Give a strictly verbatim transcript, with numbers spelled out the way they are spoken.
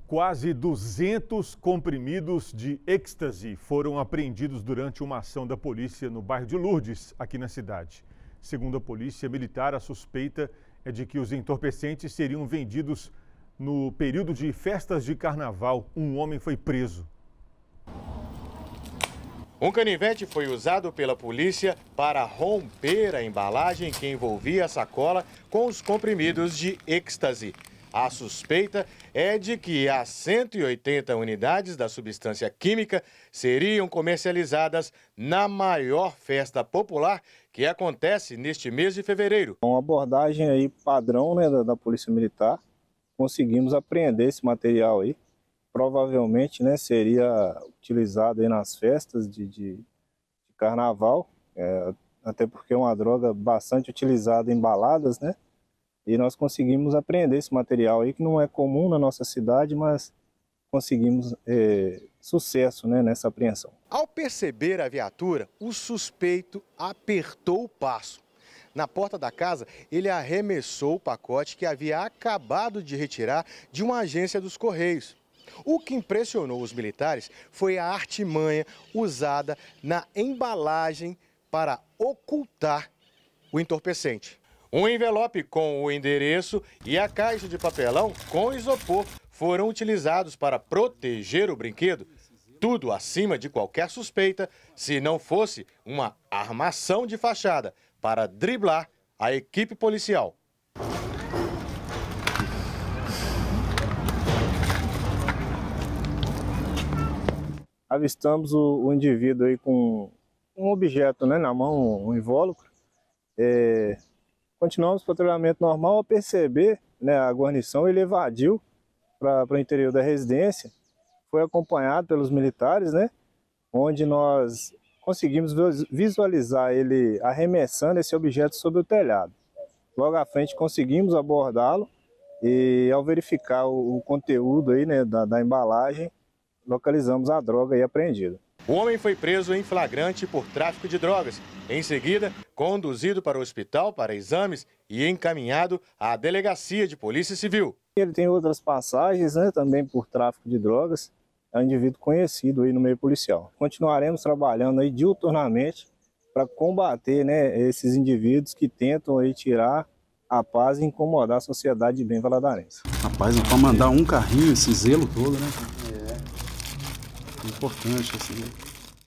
Quase duzentos comprimidos de êxtase foram apreendidos durante uma ação da polícia no bairro de Lourdes, aqui na cidade. Segundo a polícia militar, a suspeita é de que os entorpecentes seriam vendidos no período de festas de carnaval. Um homem foi preso. Um canivete foi usado pela polícia para romper a embalagem que envolvia a sacola com os comprimidos de êxtase. A suspeita é de que as cento e oitenta unidades da substância química seriam comercializadas na maior festa popular que acontece neste mês de fevereiro. Uma abordagem aí padrão, né, da, da Polícia Militar, conseguimos apreender esse material aí. Provavelmente, né, seria utilizado aí nas festas de, de, de carnaval, é, até porque é uma droga bastante utilizada em baladas, né? E nós conseguimos apreender esse material aí, que não é comum na nossa cidade, mas conseguimos é, sucesso, né, nessa apreensão. Ao perceber a viatura, o suspeito apertou o passo. Na porta da casa, ele arremessou o pacote que havia acabado de retirar de uma agência dos Correios. O que impressionou os militares foi a artimanha usada na embalagem para ocultar o entorpecente. Um envelope com o endereço e a caixa de papelão com isopor foram utilizados para proteger o brinquedo. Tudo acima de qualquer suspeita, se não fosse uma armação de fachada para driblar a equipe policial. Avistamos o, o indivíduo aí com um objeto, né, na mão, um invólucro. É... Continuamos o patrulhamento normal. Ao perceber, né, a guarnição, ele evadiu para o interior da residência, foi acompanhado pelos militares, né, onde nós conseguimos visualizar ele arremessando esse objeto sobre o telhado. Logo à frente conseguimos abordá-lo e, ao verificar o, o conteúdo aí, né, da, da embalagem, localizamos a droga aí apreendida. O homem foi preso em flagrante por tráfico de drogas. Em seguida, conduzido para o hospital para exames e encaminhado à delegacia de Polícia Civil. Ele tem outras passagens, né, também por tráfico de drogas. É um indivíduo conhecido aí no meio policial. Continuaremos trabalhando aí diuturnamente para combater, né, esses indivíduos que tentam aí tirar a paz e incomodar a sociedade de bem valadarense. Rapaz, para mandar um carrinho, esse zelo todo, né? É importante, assim.